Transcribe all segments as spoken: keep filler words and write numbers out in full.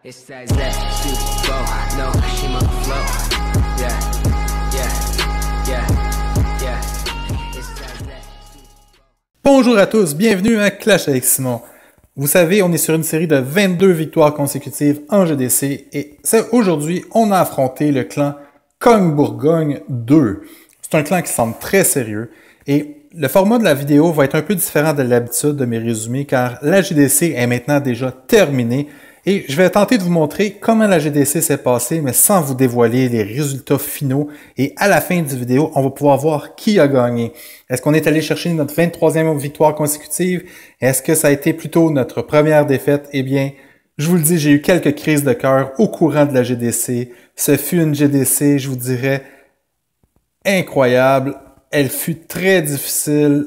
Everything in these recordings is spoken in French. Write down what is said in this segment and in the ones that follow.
It's that that Super Bowl, no, she my flow. Yeah, yeah, yeah, yeah. It's that that. Bonjour à tous, bienvenue à Clash avec Simon. Vous savez, on est sur une série de vingt-deux victoires consécutives en G D C et aujourd'hui, on a affronté le clan Cogne Bourgogne deux. C'est un clan qui semble très sérieux et le format de la vidéo va être un peu différent de l'habitude de mes résumés car la G D C est maintenant déjà terminée et je vais tenter de vous montrer comment la G D C s'est passée mais sans vous dévoiler les résultats finaux et à la fin du vidéo, on va pouvoir voir qui a gagné. Est-ce qu'on est allé chercher notre vingt-troisième victoire consécutive? Est-ce que ça a été plutôt notre première défaite? Eh bien, je vous le dis, j'ai eu quelques crises de cœur au courant de la G D C. Ce fut une G D C, je vous dirais, incroyable. Elle fut très difficile.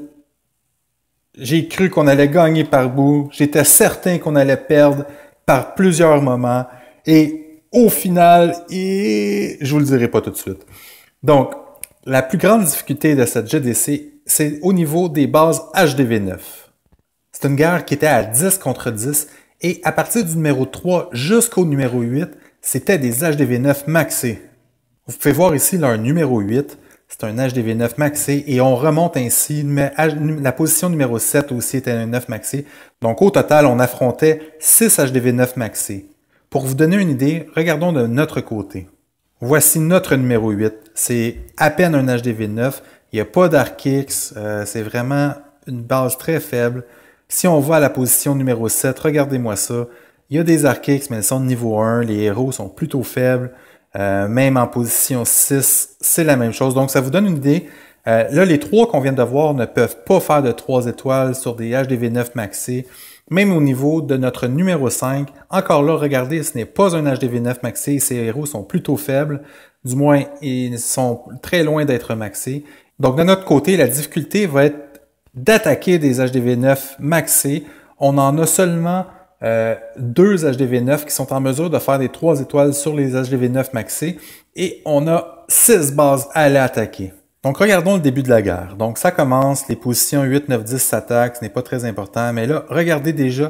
J'ai cru qu'on allait gagner par bout. J'étais certain qu'on allait perdre par plusieurs moments. Et au final, et je vous le dirai pas tout de suite. Donc, la plus grande difficulté de cette G D C, c'est au niveau des bases H D V neuf. C'est une guerre qui était à dix contre dix. Et à partir du numéro trois jusqu'au numéro huit, c'était des H D V neuf maxés. Vous pouvez voir ici leur numéro huit. C'est un H D V neuf maxé et on remonte ainsi, mais la position numéro sept aussi était un neuf maxé. Donc au total, on affrontait six H D V neuf maxés. Pour vous donner une idée, regardons de notre côté. Voici notre numéro huit. C'est à peine un H D V neuf. Il n'y a pas d'Arkix. Euh, c'est vraiment une base très faible. Si on va à la position numéro sept, regardez-moi ça. Il y a des Arkix, mais elles sont de niveau un. Les héros sont plutôt faibles. Euh, même en position six, c'est la même chose. Donc, ça vous donne une idée. Euh, là, les trois qu'on vient de voir ne peuvent pas faire de trois étoiles sur des H D V neuf maxés. Même au niveau de notre numéro cinq, encore là, regardez, ce n'est pas un H D V neuf maxé. Ces héros sont plutôt faibles. Du moins, ils sont très loin d'être maxés. Donc, de notre côté, la difficulté va être d'attaquer des H D V neuf maxés. On en a seulement Euh, deux H D V neuf qui sont en mesure de faire des trois étoiles sur les H D V neuf maxés et on a six bases à aller attaquer. Donc regardons le début de la guerre. Donc ça commence, les positions huit, neuf, dix s'attaquent, ce n'est pas très important, mais là, regardez déjà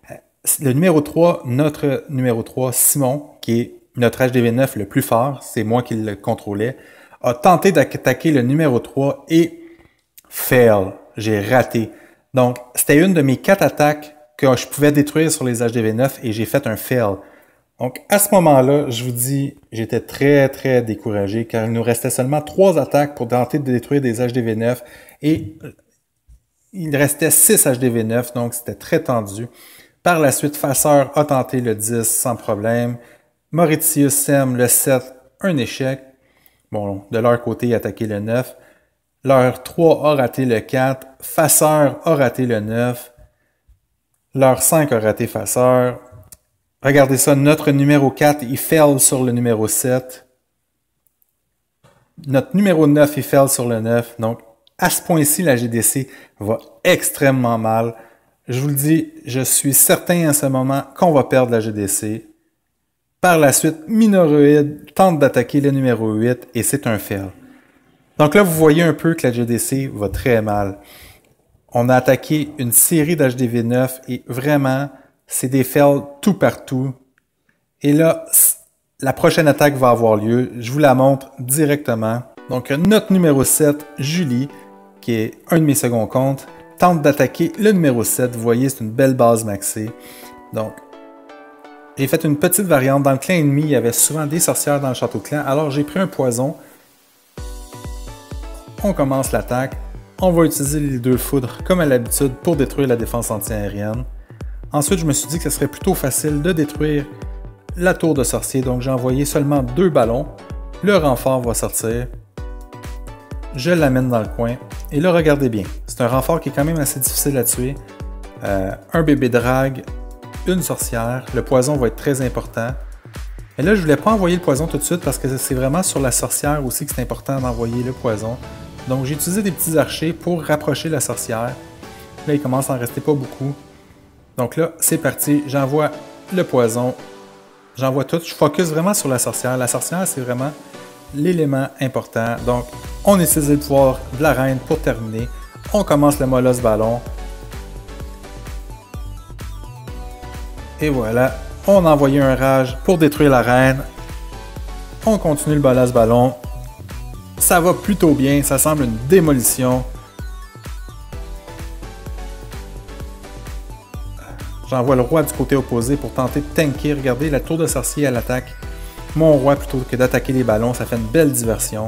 le numéro trois, notre numéro trois, Simon, qui est notre H D V neuf le plus fort, c'est moi qui le contrôlais, a tenté d'attaquer le numéro trois et fail, j'ai raté. Donc c'était une de mes quatre attaques que je pouvais détruire sur les H D V neuf et j'ai fait un fail. Donc, à ce moment-là, je vous dis, j'étais très, très découragé car il nous restait seulement trois attaques pour tenter de détruire des H D V neuf et il restait six H D V neuf, donc c'était très tendu. Par la suite, Fasseur a tenté le dix sans problème. Mauritius Sem le sept, un échec. Bon, de leur côté, il a attaqué le neuf. Leur trois a raté le quatre. Fasseur a raté le neuf. Leur cinq a raté Fasseur. Regardez ça, notre numéro quatre, il fail sur le numéro sept. Notre numéro neuf, il fail sur le neuf. Donc, à ce point-ci, la G D C va extrêmement mal. Je vous le dis, je suis certain à ce moment qu'on va perdre la G D C. Par la suite, Minoroid tente d'attaquer le numéro huit et c'est un fail. Donc là, vous voyez un peu que la G D C va très mal. On a attaqué une série d'H D V neuf et vraiment, c'est des fails tout partout. Et là, la prochaine attaque va avoir lieu. Je vous la montre directement. Donc, notre numéro sept, Julie, qui est un de mes seconds comptes, tente d'attaquer le numéro sept. Vous voyez, c'est une belle base maxée. Donc, j'ai fait une petite variante. Dans le clan ennemi, il y avait souvent des sorcières dans le château clan. Alors, j'ai pris un poison. On commence l'attaque. On va utiliser les deux foudres comme à l'habitude pour détruire la défense anti-aérienne. Ensuite, je me suis dit que ce serait plutôt facile de détruire la tour de sorcier. Donc, j'ai envoyé seulement deux ballons. Le renfort va sortir. Je l'amène dans le coin. Et là, regardez bien. C'est un renfort qui est quand même assez difficile à tuer. Euh, un bébé drague, une sorcière. Le poison va être très important. Et là, je ne voulais pas envoyer le poison tout de suite parce que c'est vraiment sur la sorcière aussi que c'est important d'envoyer le poison. Donc, j'ai utilisé des petits archers pour rapprocher la sorcière. Là, il commence à en rester pas beaucoup. Donc là, c'est parti. J'envoie le poison. J'envoie tout. Je focus vraiment sur la sorcière. La sorcière, c'est vraiment l'élément important. Donc, on utilise le pouvoir de la reine pour terminer. On commence le molosse ballon. Et voilà. On a envoyé un rage pour détruire la reine. On continue le balasse ballon. Ça va plutôt bien, ça semble une démolition. J'envoie le roi du côté opposé pour tenter de tanker. Regardez, la tour de sorcier à l'attaque. Mon roi plutôt que d'attaquer les ballons, ça fait une belle diversion.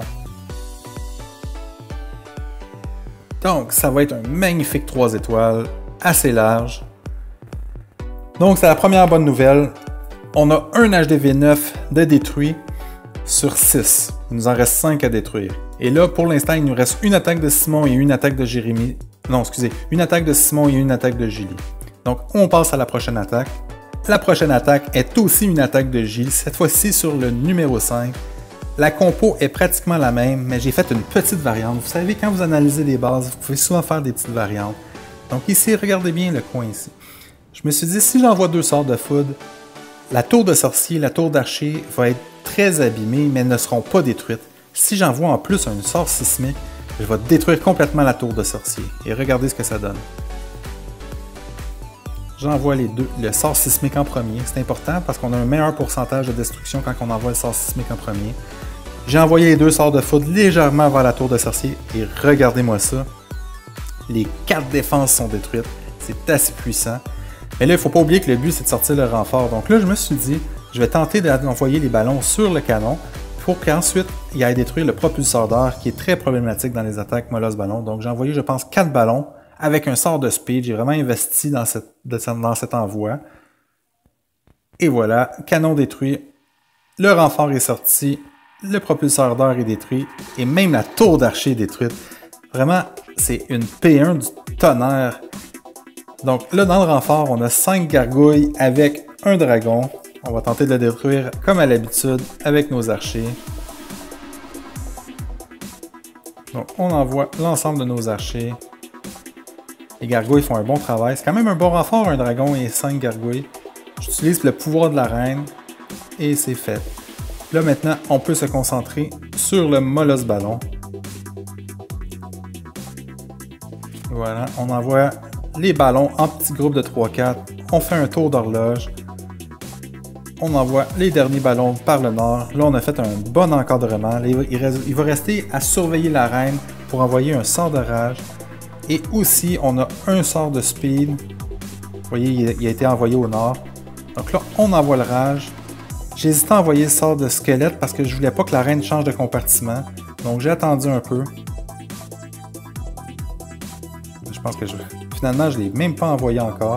Donc, ça va être un magnifique trois étoiles, assez large. Donc, c'est la première bonne nouvelle. On a un H D V neuf de détruit sur six. Il nous en reste cinq à détruire. Et là, pour l'instant, il nous reste une attaque de Simon et une attaque de Jérémy. Non, excusez, une attaque de Simon et une attaque de Julie. Donc, on passe à la prochaine attaque. La prochaine attaque est aussi une attaque de Gilles, cette fois-ci sur le numéro cinq. La compo est pratiquement la même, mais j'ai fait une petite variante. Vous savez, quand vous analysez les bases, vous pouvez souvent faire des petites variantes. Donc ici, regardez bien le coin ici. Je me suis dit, si j'envoie deux sorts de foudre, la tour de sorcier, la tour d'archer va être très abîmée, mais ne seront pas détruites. Si j'envoie en plus un sort sismique, je vais détruire complètement la tour de sorcier. Et regardez ce que ça donne. J'envoie les deux, le sort sismique en premier. C'est important parce qu'on a un meilleur pourcentage de destruction quand on envoie le sort sismique en premier. J'ai envoyé les deux sorts de foudre légèrement vers la tour de sorcier et regardez-moi ça. Les quatre défenses sont détruites. C'est assez puissant. Mais là, il ne faut pas oublier que le but, c'est de sortir le renfort. Donc là, je me suis dit, je vais tenter d'envoyer les ballons sur le canon pour qu'ensuite, il aille détruire le propulseur d'air qui est très problématique dans les attaques molosse ballon. Donc j'ai envoyé, je pense, quatre ballons. Avec un sort de speed, j'ai vraiment investi dans, cette, dans cet envoi. Et voilà, canon détruit, le renfort est sorti, le propulseur d'air est détruit, et même la tour d'archer est détruite. Vraiment, c'est une P un du tonnerre. Donc là, dans le renfort, on a cinq gargouilles avec un dragon. On va tenter de le détruire comme à l'habitude avec nos archers. Donc on envoie l'ensemble de nos archers. Les gargouilles font un bon travail. C'est quand même un bon renfort, un dragon et cinq gargouilles. J'utilise le pouvoir de la reine et c'est fait. Là maintenant, on peut se concentrer sur le molosse ballon. Voilà, on envoie les ballons en petits groupes de trois quatre. On fait un tour d'horloge. On envoie les derniers ballons par le nord. Là, on a fait un bon encadrement. Il va rester à surveiller la reine pour envoyer un sort de rage. Et aussi, on a un sort de speed. Vous voyez, il a été envoyé au nord. Donc là, on envoie le rage. J'ai hésité à envoyer le sort de squelette parce que je voulais pas que la reine change de compartiment. Donc j'ai attendu un peu. Je pense que je... finalement, je ne l'ai même pas envoyé encore.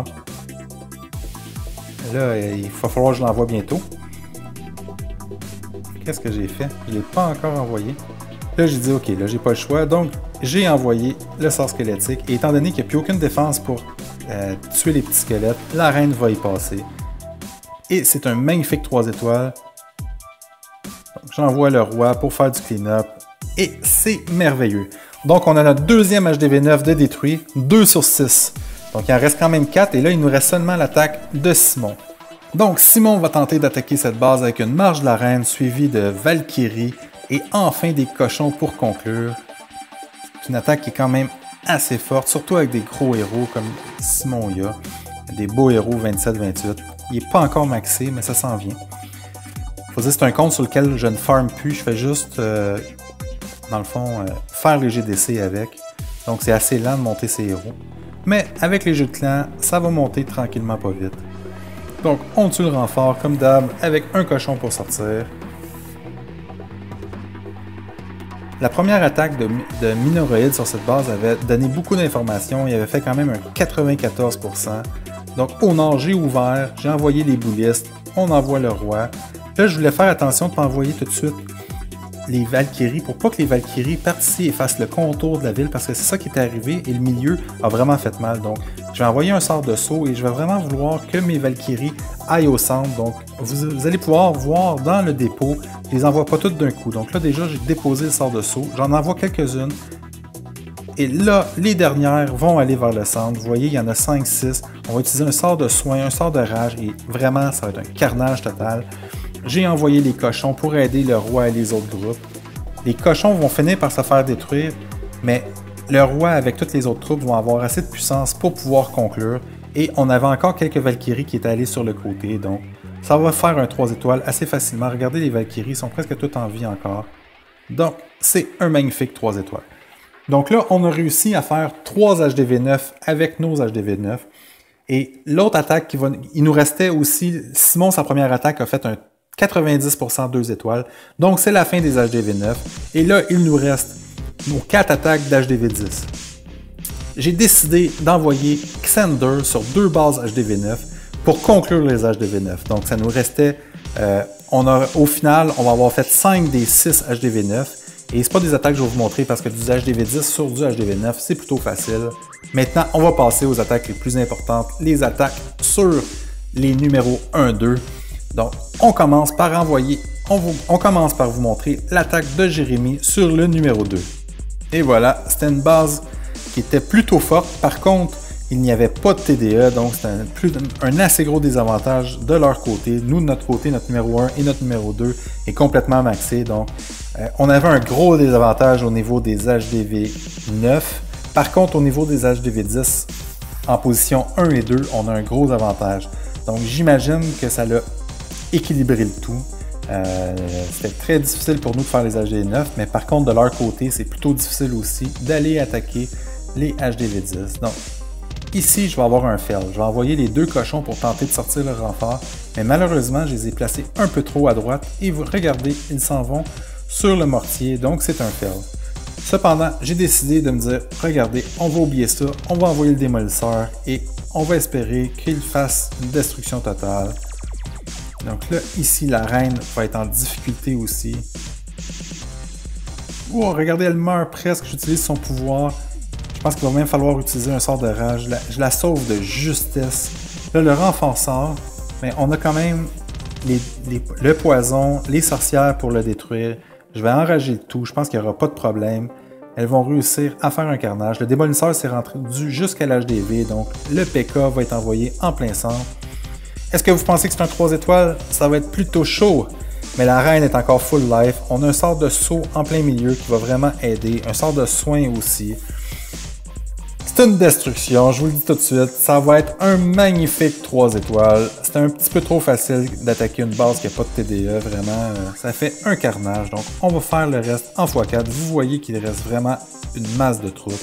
Là, il va falloir que je l'envoie bientôt. Qu'est-ce que j'ai fait? Je ne l'ai pas encore envoyé. Là, j'ai dit, OK, là, j'ai pas le choix. Donc, j'ai envoyé le sort squelettique. Et étant donné qu'il n'y a plus aucune défense pour euh, tuer les petits squelettes, la reine va y passer. Et c'est un magnifique trois étoiles. J'envoie le roi pour faire du clean-up. Et c'est merveilleux. Donc, on a notre deuxième H D V neuf de détruit, deux sur six. Donc, il en reste quand même quatre. Et là, il nous reste seulement l'attaque de Simon. Donc, Simon va tenter d'attaquer cette base avec une marche de la reine suivie de Valkyrie. Et enfin des cochons pour conclure. C'est une attaque qui est quand même assez forte, surtout avec des gros héros comme Simon y a. Des beaux héros vingt-sept vingt-huit. Il n'est pas encore maxé, mais ça s'en vient. Faut dire que c'est un compte sur lequel je ne farm plus. Je fais juste, euh, dans le fond, euh, faire les G D C avec. Donc c'est assez lent de monter ces héros. Mais avec les jeux de clan, ça va monter tranquillement pas vite. Donc on tue le renfort comme d'hab avec un cochon pour sortir. La première attaque de, de Minoroid sur cette base avait donné beaucoup d'informations. Il avait fait quand même un quatre-vingt-quatorze pour cent. Donc au nord, j'ai ouvert, j'ai envoyé les boulistes, on envoie le roi. Là, je voulais faire attention de ne pas envoyer tout de suite les Valkyries pour pas que les Valkyries partent ici et fassent le contour de la ville parce que c'est ça qui est arrivé et le milieu a vraiment fait mal. Donc, je vais envoyer un sort de saut et je vais vraiment vouloir que mes Valkyries aillent au centre. Donc, vous, vous allez pouvoir voir dans le dépôt, je les envoie pas toutes d'un coup. Donc là, déjà, j'ai déposé le sort de saut. J'en envoie quelques-unes. Et là, les dernières vont aller vers le centre. Vous voyez, il y en a cinq six. On va utiliser un sort de soin, un sort de rage et vraiment, ça va être un carnage total. J'ai envoyé les cochons pour aider le roi et les autres groupes. Les cochons vont finir par se faire détruire, mais le roi avec toutes les autres troupes vont avoir assez de puissance pour pouvoir conclure. Et on avait encore quelques Valkyries qui étaient allées sur le côté, donc ça va faire un trois étoiles assez facilement. Regardez, les Valkyries sont presque toutes en vie encore. Donc, c'est un magnifique trois étoiles. Donc là, on a réussi à faire trois H D V neuf avec nos H D V neuf. Et l'autre attaque qui va... Il nous restait aussi... Simon, sa première attaque, a fait un quatre-vingt-dix pour cent deux étoiles. Donc, c'est la fin des H D V neuf. Et là, il nous reste nos quatre attaques d'H D V dix. J'ai décidé d'envoyer Xander sur deux bases H D V neuf pour conclure les H D V neuf. Donc, ça nous restait... Euh, on a, au final, on va avoir fait cinq des six H D V neuf. Et ce pas des attaques que je vais vous montrer parce que du H D V dix sur du H D V neuf, c'est plutôt facile. Maintenant, on va passer aux attaques les plus importantes, les attaques sur les numéros un deux. Donc, on commence par envoyer, on, vous, on commence par vous montrer l'attaque de Jérémy sur le numéro deux. Et voilà, c'était une base qui était plutôt forte. Par contre, il n'y avait pas de T D E, donc c'est un, plus, un assez gros désavantage de leur côté. Nous, de notre côté, notre numéro un et notre numéro deux est complètement maxé. Donc, euh, on avait un gros désavantage au niveau des H D V neuf. Par contre, au niveau des H D V dix, en position un et deux, on a un gros avantage. Donc, j'imagine que ça l'a équilibré le tout. Euh, C'était très difficile pour nous de faire les H D V neuf, mais par contre, de leur côté, c'est plutôt difficile aussi d'aller attaquer les H D V dix. Donc, ici, je vais avoir un fail. Je vais envoyer les deux cochons pour tenter de sortir le renfort, mais malheureusement, je les ai placés un peu trop à droite et vous regardez, ils s'en vont sur le mortier, donc c'est un fail. Cependant, j'ai décidé de me dire, regardez, on va oublier ça, on va envoyer le démolisseur et on va espérer qu'il fasse une destruction totale. Donc là, ici, la reine va être en difficulté aussi. Oh, regardez, elle meurt presque, j'utilise son pouvoir. Je pense qu'il va même falloir utiliser un sort de rage. Je la, je la sauve de justesse. Là, le renfort sort, mais on a quand même les, les, le poison, les sorcières pour le détruire. Je vais enrager le tout. Je pense qu'il n'y aura pas de problème. Elles vont réussir à faire un carnage. Le démolisseur s'est rendu jusqu'à l'H D V, donc le P K va être envoyé en plein centre. Est-ce que vous pensez que c'est un trois étoiles? Ça va être plutôt chaud. Mais la reine est encore full life. On a un sort de saut en plein milieu qui va vraiment aider. Un sort de soin aussi. C'est une destruction, je vous le dis tout de suite, ça va être un magnifique trois étoiles. C'est un petit peu trop facile d'attaquer une base qui n'a pas de T D E, vraiment, ça fait un carnage. Donc on va faire le reste en fois quatre, vous voyez qu'il reste vraiment une masse de troupes.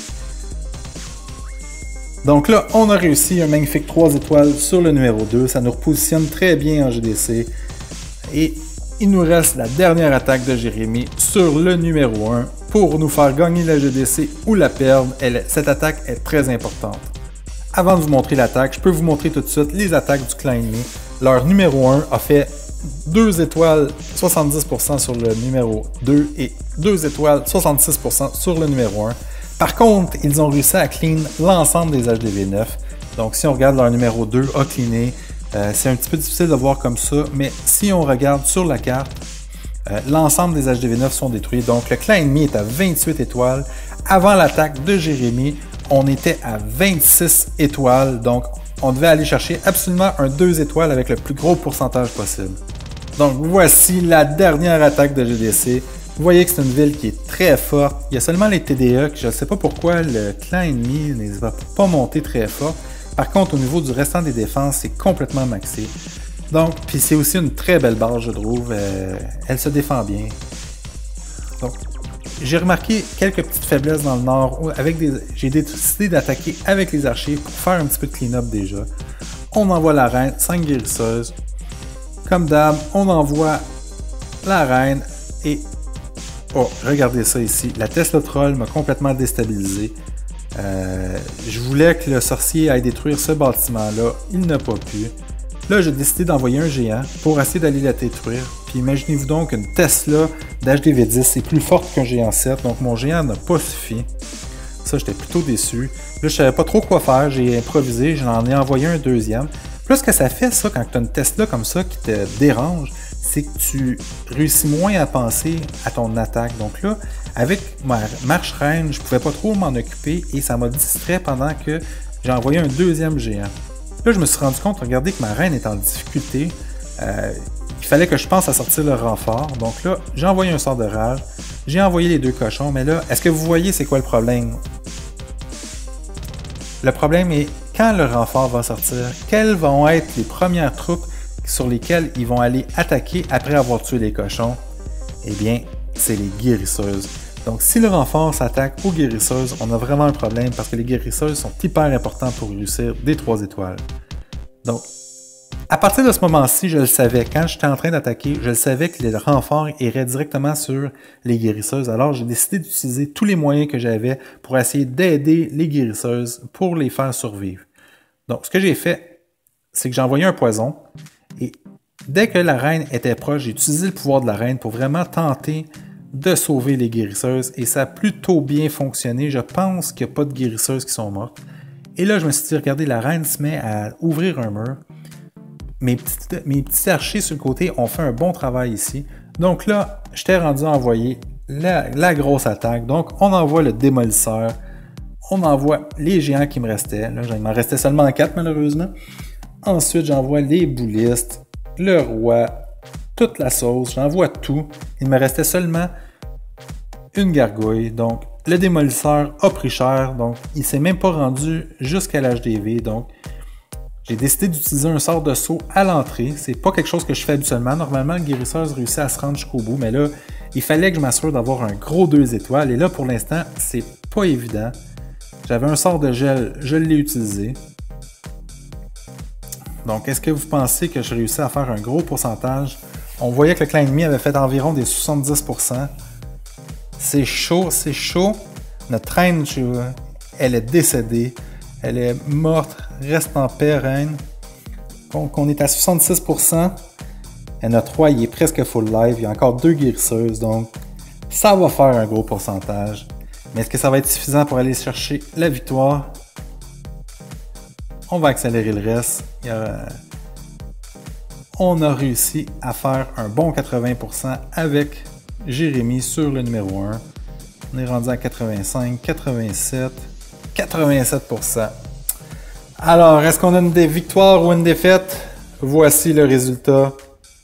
Donc là, on a réussi un magnifique trois étoiles sur le numéro deux, ça nous repositionne très bien en G D C. Et il nous reste la dernière attaque de Jérémy sur le numéro un pour nous faire gagner la G D C ou la perdre. Elle, cette attaque est très importante. Avant de vous montrer l'attaque, je peux vous montrer tout de suite les attaques du clan ennemi. Leur numéro un a fait deux étoiles soixante-dix pour cent sur le numéro deux et deux étoiles soixante-six pour cent sur le numéro un. Par contre, ils ont réussi à clean l'ensemble des H D V neuf. Donc si on regarde leur numéro deux a cleané, euh, c'est un petit peu difficile de voir comme ça, mais si on regarde sur la carte, euh, l'ensemble des H D V neuf sont détruits. Donc le clan ennemi est à vingt-huit étoiles. Avant l'attaque de Jérémy, on était à vingt-six étoiles. Donc on devait aller chercher absolument un deux étoiles avec le plus gros pourcentage possible. Donc voici la dernière attaque de G D C. Vous voyez que c'est une ville qui est très forte. Il y a seulement les T D E, que je ne sais pas pourquoi le clan ennemi ne va pas monter très fort. Par contre, au niveau du restant des défenses, c'est complètement maxé. Donc, puis c'est aussi une très belle base, je trouve. Euh, elle se défend bien. Donc, j'ai remarqué quelques petites faiblesses dans le nord. Avec des, j'ai décidé d'attaquer avec les archers pour faire un petit peu de clean-up déjà. On envoie la reine, cinq guérisseuses. Comme d'hab, on envoie la reine et... Oh, regardez ça ici. La Tesla Troll m'a complètement déstabilisé. Euh, je voulais que le sorcier aille détruire ce bâtiment-là. Il n'a pas pu. Là, j'ai décidé d'envoyer un géant pour essayer d'aller la détruire. Puis imaginez-vous donc une Tesla d'H D V dix. C'est plus forte qu'un géant sept. Donc mon géant n'a pas suffi. Ça, j'étais plutôt déçu. Là, je savais pas trop quoi faire. J'ai improvisé. J'en ai envoyé un deuxième. Plus ce que ça fait, ça, quand tu as une Tesla comme ça qui te dérange, c'est que tu réussis moins à penser à ton attaque. Donc là, avec ma marche reine, je pouvais pas trop m'en occuper et ça m'a distrait pendant que j'ai envoyé un deuxième géant. Là, je me suis rendu compte, regardez que ma reine est en difficulté. Euh, il fallait que je pense à sortir le renfort. Donc là, j'ai envoyé un sort de rage. J'ai envoyé les deux cochons. Mais là, est-ce que vous voyez c'est quoi le problème? Le problème est quand le renfort va sortir, quelles vont être les premières troupes sur lesquels ils vont aller attaquer après avoir tué les cochons, eh bien, c'est les guérisseuses. Donc, si le renfort s'attaque aux guérisseuses, on a vraiment un problème parce que les guérisseuses sont hyper importants pour réussir des trois étoiles. Donc, à partir de ce moment-ci, je le savais. Quand j'étais en train d'attaquer, je le savais que les renforts iraient directement sur les guérisseuses. Alors, j'ai décidé d'utiliser tous les moyens que j'avais pour essayer d'aider les guérisseuses pour les faire survivre. Donc, ce que j'ai fait, c'est que j'ai envoyé un poison et dès que la reine était proche, j'ai utilisé le pouvoir de la reine pour vraiment tenter de sauver les guérisseuses et ça a plutôt bien fonctionné. Je pense qu'il n'y a pas de guérisseuses qui sont mortes. Et là, je me suis dit, regardez, la reine se met à ouvrir un mur. Mes petits, mes petits archers sur le côté ont fait un bon travail ici. Donc là, j'étais rendu à envoyer la, la grosse attaque. Donc, on envoie le démolisseur. On envoie les géants qui me restaient. Là, il m'en restait seulement quatre, malheureusement. Ensuite, j'envoie les boulistes, le roi, toute la sauce, j'envoie tout. Il me restait seulement une gargouille, donc le démolisseur a pris cher, donc il ne s'est même pas rendu jusqu'à l'H D V, donc j'ai décidé d'utiliser un sort de saut à l'entrée. C'est pas quelque chose que je fais habituellement. Normalement, le guérisseur réussit à se rendre jusqu'au bout, mais là, il fallait que je m'assure d'avoir un gros deux étoiles, et là, pour l'instant, c'est pas évident. J'avais un sort de gel, je l'ai utilisé. Donc, est-ce que vous pensez que je réussis à faire un gros pourcentage? On voyait que le clan ennemi avait fait environ des soixante-dix pour cent. C'est chaud, c'est chaud. Notre reine, elle est décédée. Elle est morte. Reste en paix, reine. Donc, on est à soixante-six pour cent. Et notre roi, il est presque full life. Il y a encore deux guérisseuses. Donc, ça va faire un gros pourcentage. Mais est-ce que ça va être suffisant pour aller chercher la victoire? On va accélérer le reste. Il y a... On a réussi à faire un bon quatre-vingts pour cent avec Jérémy sur le numéro un. On est rendu à quatre-vingt-cinq, quatre-vingt-sept, quatre-vingt-sept pour cent. Alors, est-ce qu'on a une victoire ou une défaite? Voici le résultat.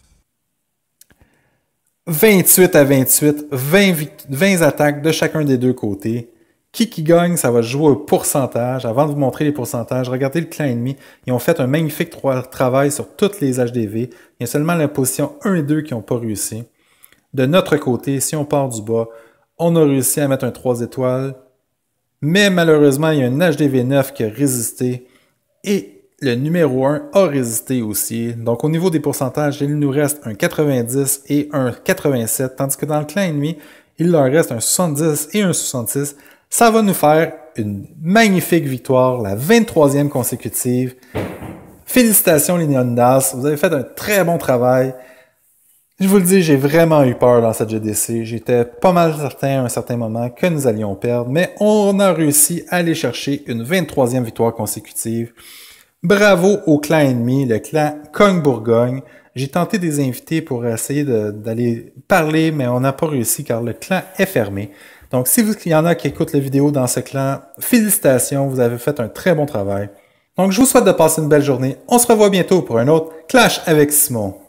vingt-huit à vingt-huit, vingt, vingt attaques de chacun des deux côtés. Qui qui gagne, ça va jouer au pourcentage. Avant de vous montrer les pourcentages, regardez le clan ennemi. Ils ont fait un magnifique travail sur toutes les H D V. Il y a seulement la position un et deux qui n'ont pas réussi. De notre côté, si on part du bas, on a réussi à mettre un trois étoiles. Mais malheureusement, il y a un H D V neuf qui a résisté. Et le numéro un a résisté aussi. Donc au niveau des pourcentages, il nous reste un quatre-vingt-dix et un quatre-vingt-sept. Tandis que dans le clan ennemi, il leur reste un soixante-dix et un soixante-six. Ça va nous faire une magnifique victoire, la vingt-troisième consécutive. Félicitations les Leonidas, vous avez fait un très bon travail. Je vous le dis, j'ai vraiment eu peur dans cette G D C. J'étais pas mal certain à un certain moment que nous allions perdre, mais on a réussi à aller chercher une vingt-troisième victoire consécutive. Bravo au clan ennemi, le clan Cogne-Bourgogne. J'ai tenté de les inviter pour essayer d'aller parler, mais on n'a pas réussi car le clan est fermé. Donc, si vous, il y en a qui écoutent la vidéo dans ce clan, félicitations, vous avez fait un très bon travail. Donc, je vous souhaite de passer une belle journée. On se revoit bientôt pour un autre Clash avec Simon.